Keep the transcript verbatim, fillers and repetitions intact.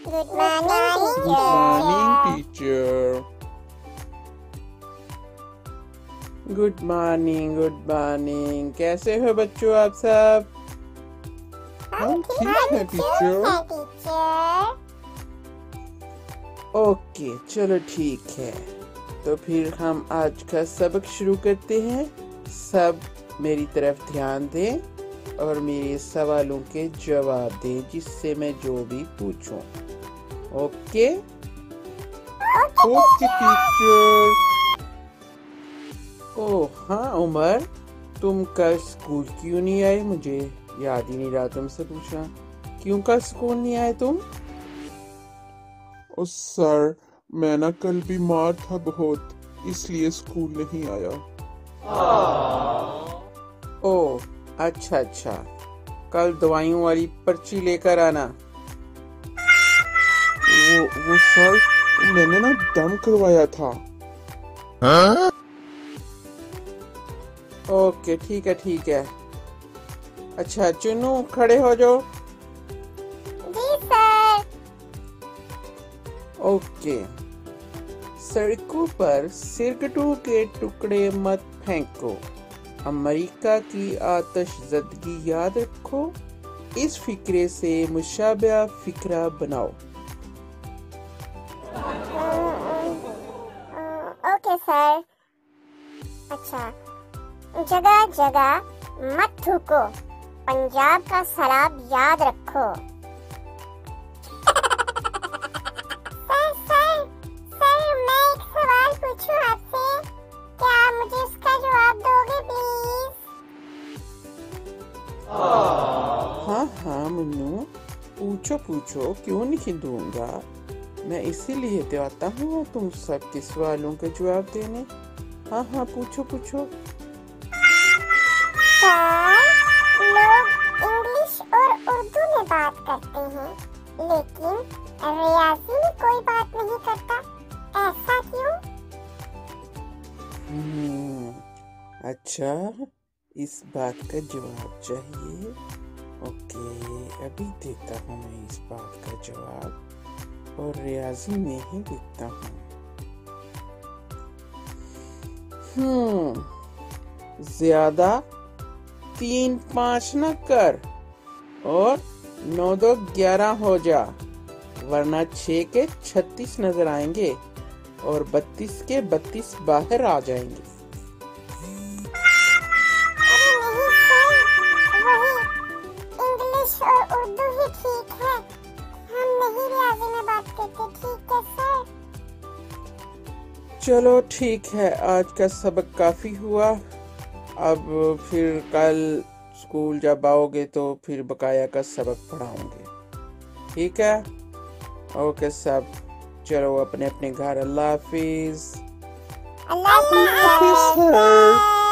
Good morning, Good morning, teacher. Good morning good morning. कैसे हो बच्चों आप सब? हम ठीक है टीचर। ओके चलो ठीक है, तो फिर हम आज का सबक शुरू करते हैं। सब मेरी तरफ ध्यान दें और मेरे सवालों के जवाब दें जिससे मैं जो भी पूछूं। Okay okay teacher. ओह हाँ उमर, तुम कल स्कूल क्यों नहीं आए? मुझे याद ही नहीं रहा तुमसे पूछना। क्यों कल स्कूल नहीं आए तुम? ओ सर, मैं ना कल बीमार था बहुत, इसलिए स्कूल नहीं आया। ओह अच्छा अच्छा, कल दवाइयों वाली पर्ची लेकर आना। वो वो सर, मैंने ना दम करवाया था। हाँ? ओके ठीक है ठीक है। अच्छा चुनू, खड़े हो जाओ। जी सर। ओके, सड़कों पर सिगरेटों के टुकड़े मत फेंको, अमेरिका की आतिशज़दगी याद रखो, इस फिक्रे से मुशाबह फिक्रा बनाओ। Okay sir. अच्छा, जगह जगह मत थूको, पंजाब का शराब याद रखो। सर सर सर मैं एक सवाल पूछूं आपसे, क्या आप मुझे इसका जवाब दोगे प्लीज? हाँ हाँ मुन्नू, पूछो पूछो, क्यों नहीं दूंगा। मैं इसीलिए तो आता हूँ तुम सबके सवालों के जवाब देने। हाँ हाँ पूछो पूछो। सर, लोग इंग्लिश और उर्दू में बात करते हैं, लेकिन रियाजी में कोई बात नहीं करता, ऐसा क्यों? हम्म, अच्छा, इस बात का जवाब चाहिए। ओके, अभी देता हूँ मैं इस बात का जवाब, और रियाजी में ही देता हूँ। हम्म, ज्यादा तीन पाँच न कर और नौ दो ग्यारह हो जा, वरना छह के छत्तीस नजर आएंगे और बत्तीस के बत्तीस बाहर आ जाएंगे। अरे नहीं सर, वही इंग्लिश और उर्दू ही ठीक है, हम नहीं रियाजी में बात करते। ठीक है सर। चलो ठीक है, आज का सबक काफी हुआ। अब फिर कल स्कूल जब आओगे तो फिर बकाया का सबक पढ़ाऊंगे, ठीक है? ओके सब, चलो अपने अपने घर। अल्लाह हाफिज। अल्लाह हाफिज सर।